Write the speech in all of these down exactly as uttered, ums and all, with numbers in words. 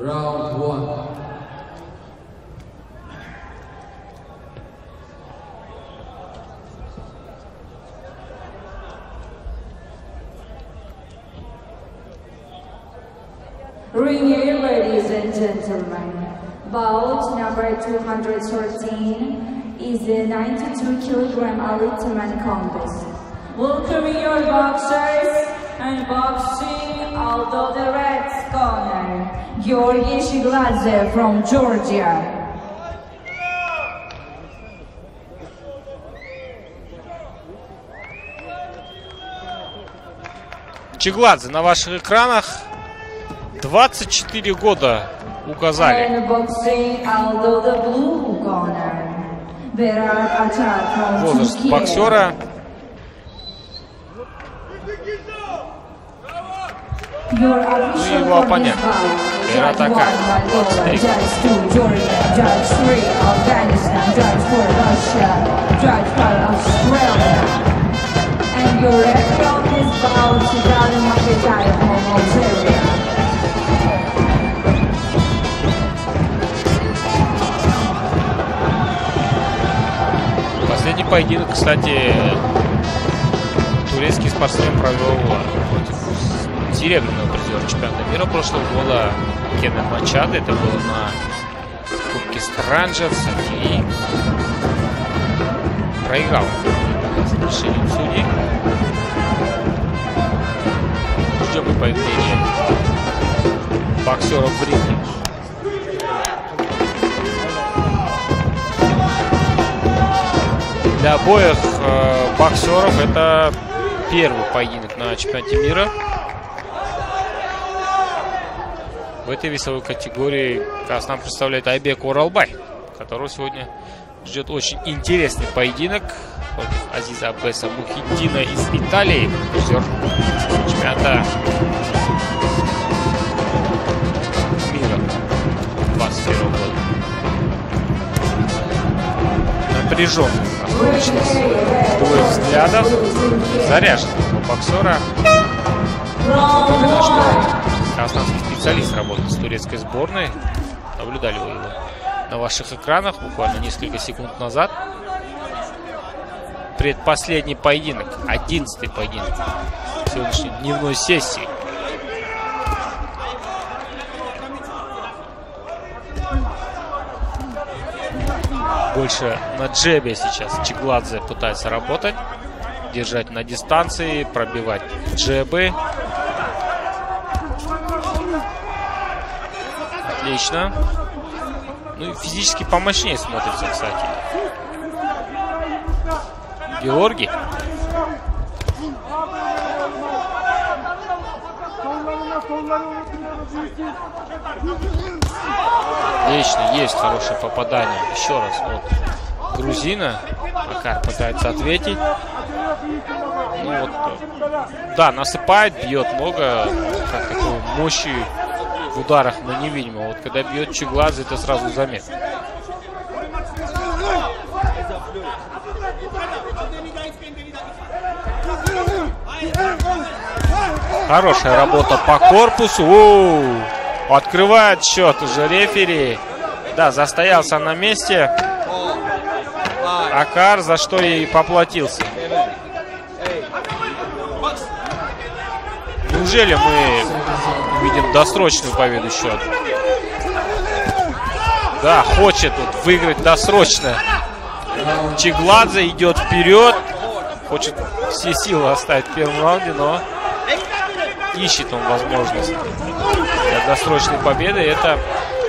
Round one. Ring here, ladies and gentlemen. Bout number two hundred thirteen is the ninety-two kilogram Ultimate contest. Welcoming your boxers and boxing out of the red corner, Georgi Shigladze from Georgia. Чигладзе на ваших экранах. двадцать четыре года указали. Возраст боксера. Ну и его оппонент. Берат Акар. Последний поединок, кстати, турецкий спортсмен провел против серебряного призера чемпионата мира прошлого года Кеннет Мачадо. Это было на Кубке Странджерс и проиграл с решением судей. Ждем и появления боксеров в ринге. Для обоих э, боксеров это первый поединок на чемпионате мира. В этой весовой категории как нам представляет Айбек Оралбай, которого сегодня ждет очень интересный поединок против Азиза Абеса Мухиддина из Италии, призер чемпионата мира двадцать первого года. Напряженный, двое взглядов, заряженного боксера. Видно, что казахстанский специалист работает с турецкой сборной. Наблюдали вы его на ваших экранах буквально несколько секунд назад. Предпоследний поединок, одиннадцатый поединок сегодняшней дневной сессии. Больше на джебе сейчас Чигладзе пытается работать, держать на дистанции, пробивать джебы. Отлично. Ну и физически помощнее смотрится, кстати. Георгий. Отлично, есть хорошее попадание. Еще раз от грузина. Акар пытается ответить. Ну вот, да, насыпает, бьет много. Как такой мощи в ударах мы не видим. А вот когда бьет Чигладзе, это сразу заметно. Хорошая работа по корпусу. Оу! Открывает счет уже рефери. Да, застоялся на месте Акар, за что и поплатился. Неужели мы видим досрочную победу счет? Да, хочет вот выиграть досрочно. Чигладзе идет вперед. Хочет все силы оставить в первом раунде, но ищет он возможность для досрочной победы. Это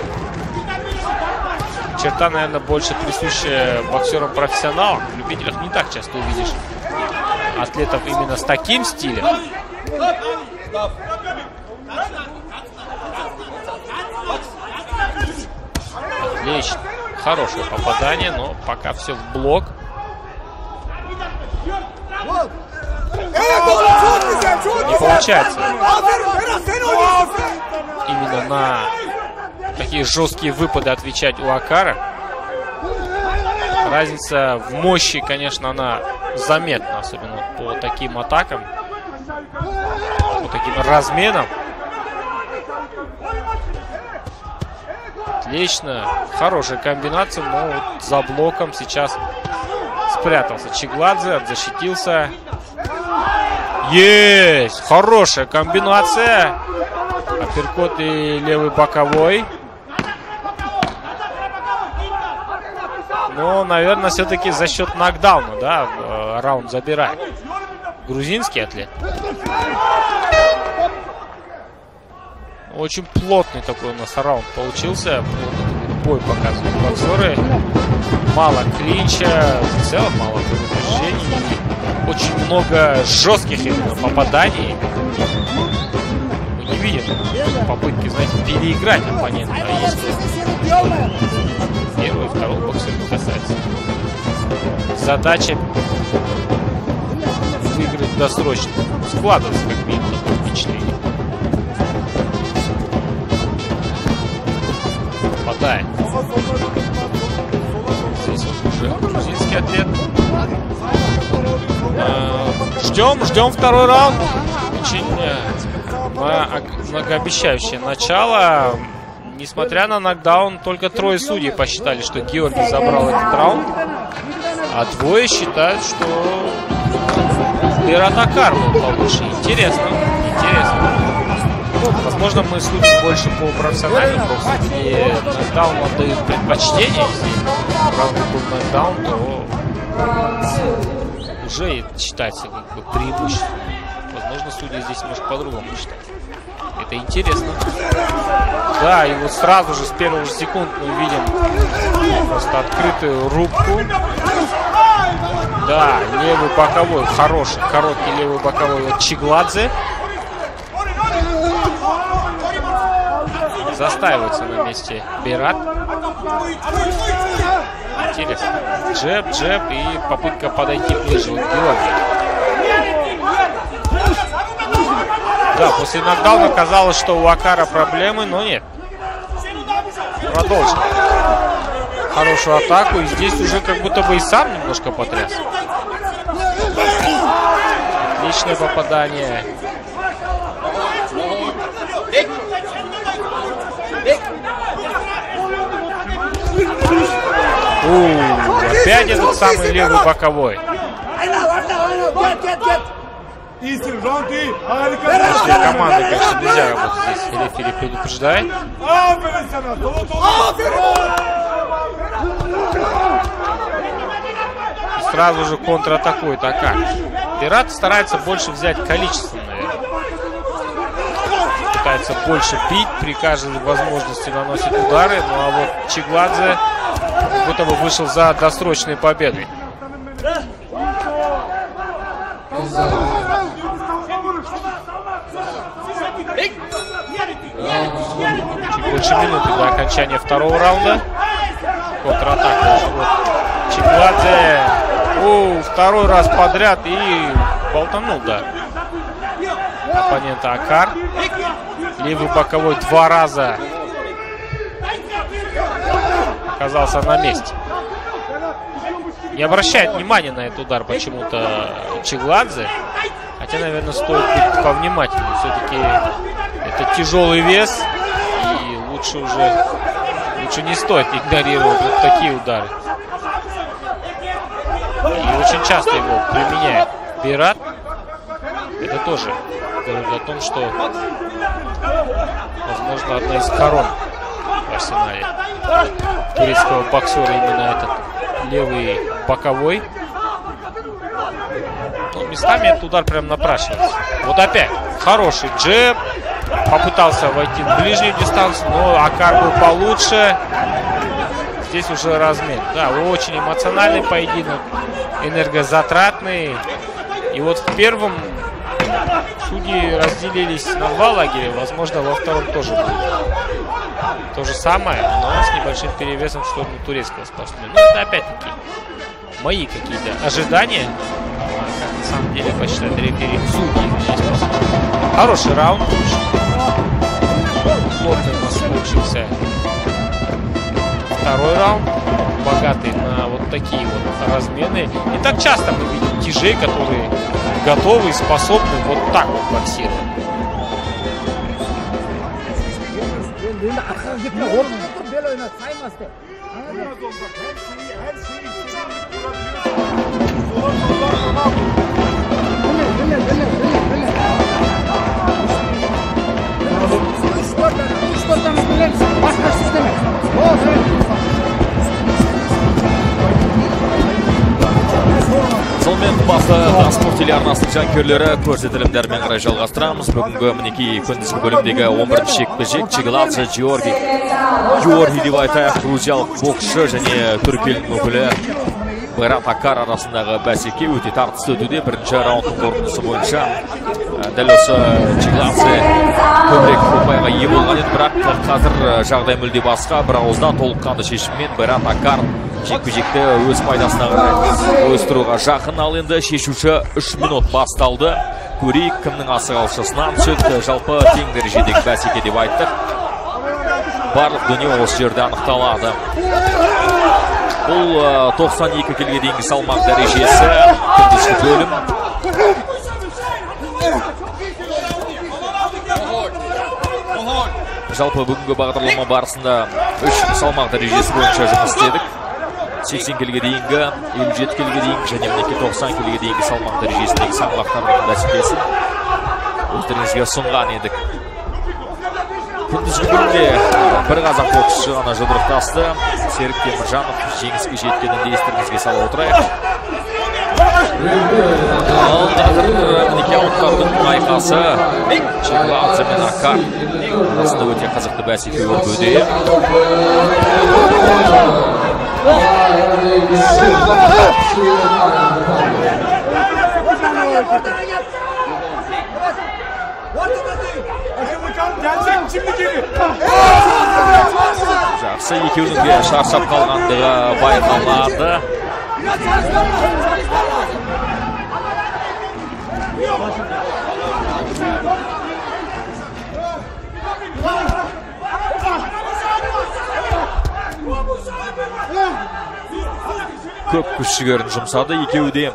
черта, наверное, больше присущая боксерам-профессионалам. В любителях не так часто увидишь атлетов именно с таким стилем. Отлично. Хорошее попадание, но пока все в блок. Не получается именно на такие жесткие выпады отвечать у Акара. Разница в мощи, конечно, она заметна, особенно по таким атакам, по таким разменам. Отлично. Хорошая комбинация, но вот за блоком сейчас спрятался Чигладзе, защитился. Есть! Хорошая комбинация. Апперкот и левый боковой. Но, наверное, все-таки за счет нокдауна, да, раунд забирает грузинский атлет. Очень плотный такой у нас раунд получился. Бой показывают боксеры. Мало клинча, в целом мало повреждений. Очень много жестких именно попаданий. Мы не видим попытки, знаете, переиграть оппонента. А если первый, второй боксер касается. Задача выиграть досрочно. Складывается как минимум такое впечатление. Попадает. Здесь вот уже грузинский атлет. Ждем, ждем второй раунд. Очень многообещающее начало. Несмотря на нокдаун, только трое судей посчитали, что Георгий забрал этот раунд. А двое считают, что Бейрат Акар был получше. Интересно, интересно. Возможно, мы судим больше по профессиональному боксу, где нокдаун отдают предпочтение. Если раунд был нокдаун, то уже считается как бы преимуществом. Возможно, судьи здесь может по-другому считать. Это интересно. Да, и вот сразу же с первых же секунд мы видим просто открытую рубку. Да, левый боковой, хороший, короткий левый боковой от Чигладзе. Застаивается на месте Бейрат. Интересно. Джеб, джеб и попытка подойти ближе. Вот Георгий. Да, после нокдауна казалось, что у Акара проблемы, но нет. Продолжим. Хорошую атаку. И здесь уже как будто бы и сам немножко потряс. Отличное попадание. У, опять этот самый левый боковой. Если команда, конечно, нельзя работать здесь. Рефери предупреждает. И сразу же контратакует Акар. Бейрат старается больше взять количественно, наверное. Пытается больше бить, при каждой возможности наносит удары. Ну а вот Чигладзе как будто бы вышел за досрочной победой. Чуть больше минуты до окончания второго раунда. Контратака. Вот Чигладзе. О, второй раз подряд и болтанул, да. Оппонента Акар. Левый боковой два раза оказался на месте. Не обращает внимания на этот удар почему-то Чигладзе. Хотя, наверное, стоит быть повнимательнее. Все-таки это тяжелый вес. И лучше уже лучше не стоит игнорировать вот такие удары. И очень часто его применяет Бейрат. Это тоже говорит о том, что, возможно, одна из корон в арсенале турецкого боксера именно этот левый боковой. Ну, местами этот удар прям напрашивается. Вот опять хороший джеб. Попытался войти в ближнюю дистанцию, но Акар был получше. Здесь уже размен. Да, очень эмоциональный поединок. Энергозатратный. И вот в первом судьи разделились на два лагеря. Возможно, во втором тоже будет то же самое, но с небольшим перевесом в сторону турецкого спортсмена. Ну, это опять-таки мои какие-то ожидания. Как на самом деле посчитать рефери судьи. Хороший раунд. Плотный у нас получился второй раунд. Богатый на вот такие вот размены. Не так часто мы видим тяжей, которые готовы и способны вот так вот боксировать. el oynat, saymaz de. Anladın? Her şeyi, her şeyi istediğini kurabiliyorsun. Sola sola tamam. Böyle, böyle, böyle, böyle, böyle. Üç dört tane, üç dört tane böyle başka sisteme. O, evet. Сонымен қымбатты транспорт телеарнасының жанкүйерлері көрсетілімдермен қарай жалғастырамыз. Бүгінгі мінекей күндізгі бөлімдегі он бірінші жекпе-жек Чигладзе Георгий Георгий деп айтайық, грузиялық боксшы және түрік елінің өкілі Байрат Акар арасындағы бәсеке өте тартысты өтуде. Бірінші раундтың қорытындысы бойынша дәл осы Чигладзе көбірек ұпайға ие болған еді, бірақ қазір жағдай мүлде басқа. Бір ауыздан толыққанды шешіммен Байрат Акар жекпе-жекті өз пайдасына қарай ойыстыруға жақын. Ал енді шешуші үш минут басталды. Көрейік кімнің асығалшысынан түседі. Жалпы тең дәрежедегі бәсеке деп айттық. Барлық дүние осы жерде анықталады. Бұл тоқсан екі келіге дейінгі салмақ дәрежесі. Күндізгі бөлім. Жалпы бүгінгі бағдарлама барысында үш салмақ дәрежесі бойынша жұмыс істедік. сексен келіге дейінгі, елу жеті келіге дейінгі және мінекей тоқсан келіге дейінгі салмақ дәрежесіндегі салмақтардың бәсекесін өздеріңізге ұсынған едік. Күндізгі бөлімде бір қазақ боксшы ғана жұдырықтасты. Серік Теміржанов жеңіске жеткенін естеріңізге сала отырайық. Ал қазір мінекей ауыттардың айқасы Чигладзе мен Акар арасында өте қызықты бәсеке өтуде. Жақсы, екеуінің де шаршап қалғандығы байқалады. Көп күш жігерін жұмсады екеуі де.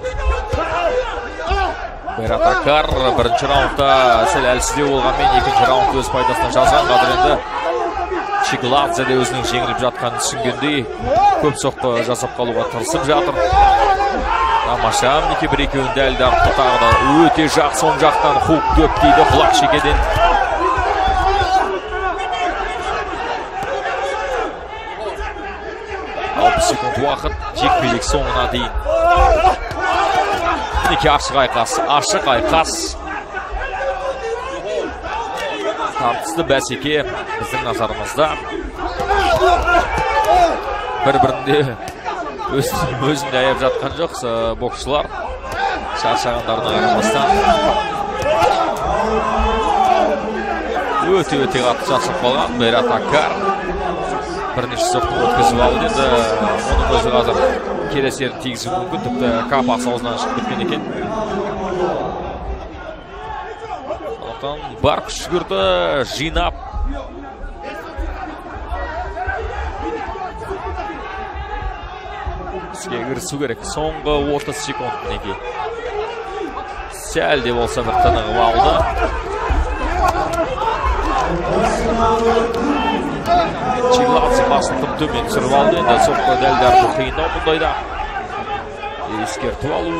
Байрат Акар бірінші раундта сәл әлсіздеу болғанмен екінші раунд өз пайдасына жазған. Қазір енді Чигладзе де өзінің жеңіліп жатқанын түсінгендей көп соққы жасап қалуға тырысып жатыр. Тамаша, мінекей бір екеуін дәл дарықты тағы да өте жақсы оң жақтан хук дөп дейді құлақ шекеден. алпыс секунд уақыт жекпе-жек соңына дейін. Мінекей ашық айқас, ашық айқас. Тартысты бәсеке біздің назарымызда. Бір-бірінде өзінде аяп жатқан жоқ боксшылар. Шаршағандарына қарамастан. Өте-өте қатты шаршап қалған Байрат Акар. Бірнеше соққы өткізіп алды. Енді оның өзі қазір келесерін тигізу мүмкін. Тіпті қапасы аузынан шығып кеткен екен. Сондықтан бар күш жігерді жинап іске кірісу керек. Соңғы отыз секунд мінекей. Сәл де болса бір тынығып алды. Чигладзе басын тым төмен түсіріп алды. Енді соққы дәлдарды қиындау мұндайда. Ескертіп алу.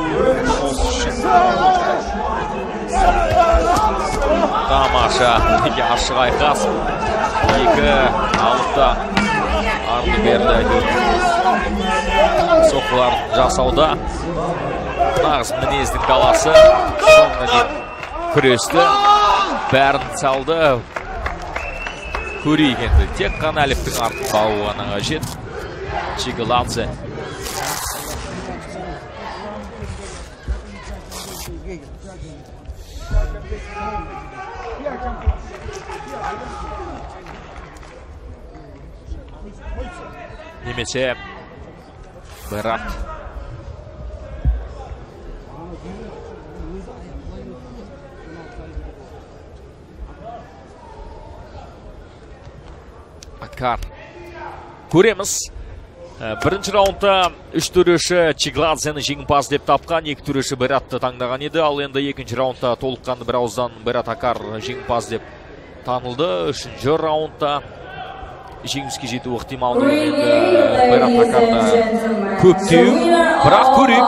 Тамаша. Неге ашық айқас. Екі алыпта арды берді. Соққыларын жасауда. Нағыз мінездің қаласы. Соңына дейін күресті. Бәрін салды. Көрейік енді. Тек қана әліптің артын бағу ғана қажет. Чигладзе. Немесе Байрат. Акар. Көреміз. Бірінші раундта үш төреші Чигладзені жеңімпаз деп тапқан, екі төреші Байратты таңдаған еді. Ал енді екінші раундта толыққанды бір ауыздан Байрат Акар жеңімпаз деп танылды. Үшінші раундта жеңіске жету ықтималдығы енді Қайрат Акарда көптеу, бірақ көрейік.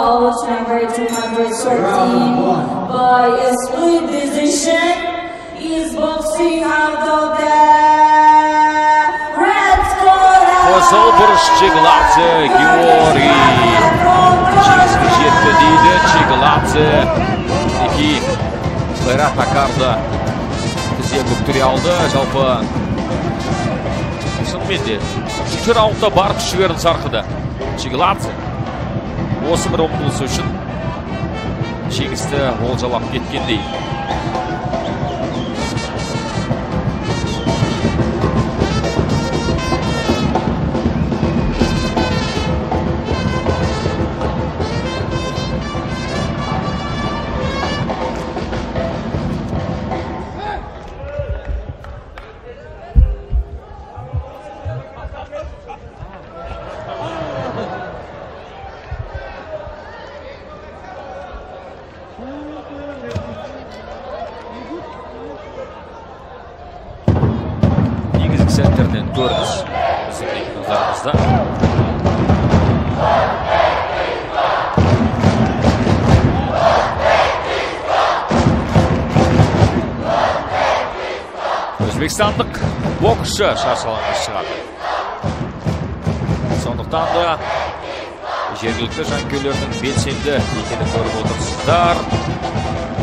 Қызыл бұрыш Чигладзе, Георгий жеңіске жетті дейді. Чигладзе мінекей Қайрат Акарда тізе көктіре алды. Жалпы шынымен де үшінші раундта бар күш жігерін сарқыды Чигладзе. Осы бір ұмтылысы үшін жеңісті олжалап кеткендей. Негізгі сәттерден көрініс біздің назарымызда. Өзбекстандық боксшы шаршалаңға шығады. Сондықтан да жергілікті жанкүйерлердің белсенді екенін көріп отырсыздар.